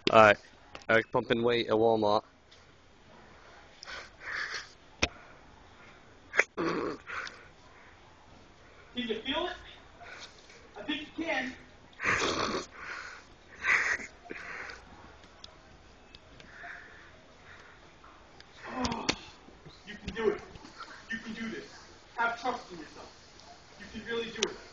Alright, Eric pumping weight at Walmart. Can you feel it? I think you can. Oh, you can do it. You can do this. Have trust in yourself. You can really do it.